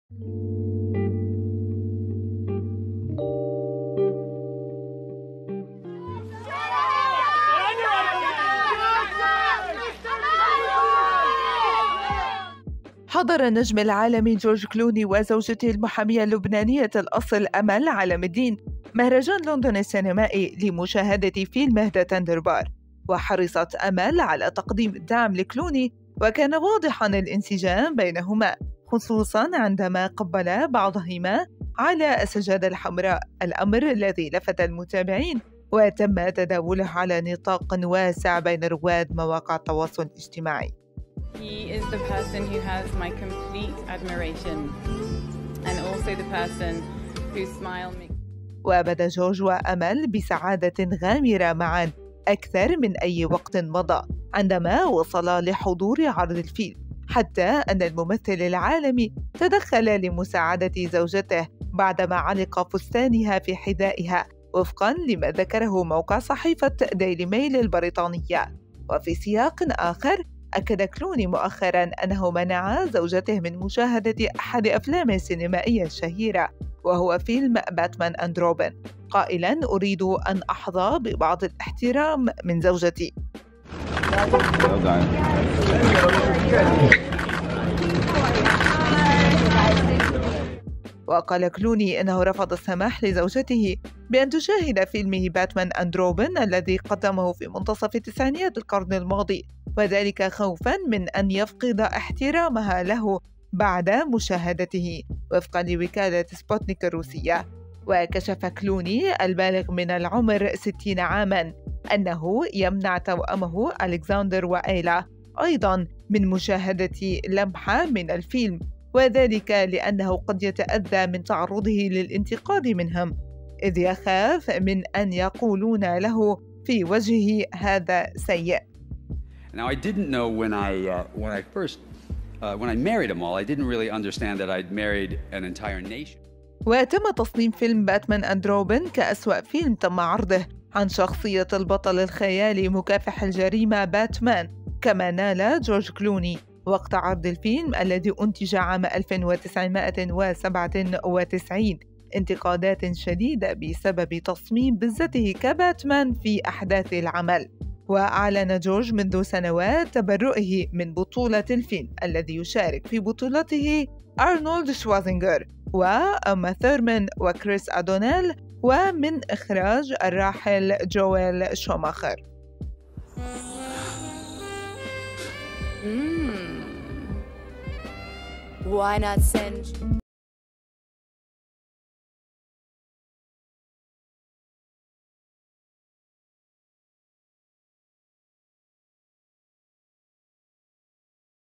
حضر النجم العالمي جورج كلوني وزوجته المحامية اللبنانية الأصل أمل علم الدين مهرجان لندن السينمائي لمشاهدة فيلم هدى تندربار، وحرصت أمل على تقديم الدعم لكلوني، وكان واضحاً الانسجام بينهما، خصوصاً عندما قبلا بعضهما على السجادة الحمراء، الأمر الذي لفت المتابعين وتم تداوله على نطاق واسع بين رواد مواقع التواصل الاجتماعي. He is the person who has my complete admiration and also the person whose smile makes. وبدا جورج وأمل بسعادة غامرة معاً أكثر من أي وقت مضى عندما وصلا لحضور عرض الفيلم، حتى أن الممثل العالمي تدخل لمساعدة زوجته بعدما علق فستانها في حذائها وفقاً لما ذكره موقع صحيفة ديلي ميل البريطانية. وفي سياق آخر أكد كلوني مؤخراً أنه منع زوجته من مشاهدة أحد أفلامه السينمائية الشهيرة وهو فيلم باتمان أند روبن، قائلاً: أريد أن أحظى ببعض الاحترام من زوجتي. وقال كلوني إنه رفض السماح لزوجته بأن تشاهد فيلمه باتمان أند روبن الذي قدمه في منتصف التسعينيات القرن الماضي، وذلك خوفاً من أن يفقد احترامها له بعد مشاهدته، وفقاً لوكالة سبوتنيك الروسية. وكشف كلوني البالغ من العمر 60 عاماً أنه يمنع توأمه ألكسندر وآيلا أيضاً من مشاهدة لمحة من الفيلم، وذلك لأنه قد يتأذى من تعرضه للانتقاد منهم، إذ يخاف من أن يقولون له في وجهه هذا سيء. Now I didn't know when I married Amal, I didn't really understand that I'd married an entire nation. وتم تصميم فيلم باتمان أند روبن كأسوأ فيلم تم عرضه عن شخصية البطل الخيالي مكافح الجريمة باتمان، كما نال جورج كلوني وقت عرض الفيلم الذي أنتج عام 1997 انتقادات شديدة بسبب تصميم بزته كباتمان في أحداث العمل. وأعلن جورج منذ سنوات تبرؤه من بطولة الفيلم الذي يشارك في بطولته أرنولد شوازينغر وأما ثيرمان وكريس أدونيل، ومن إخراج الراحل جويل شوماخر. Why not send